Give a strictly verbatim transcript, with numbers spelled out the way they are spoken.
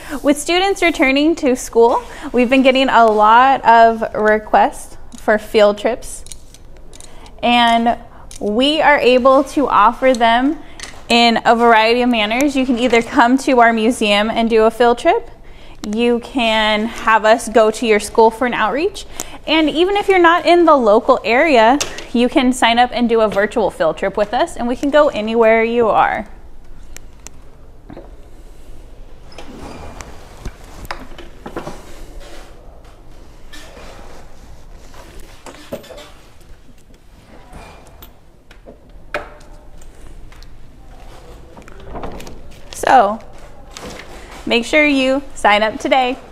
With students returning to school, we've been getting a lot of requests for field trips, and we are able to offer them in a variety of manners. You can either come to our museum and do a field trip, you can have us go to your school for an outreach, and even if you're not in the local area, you can sign up and do a virtual field trip with us, and we can go anywhere you are. So make sure you sign up today.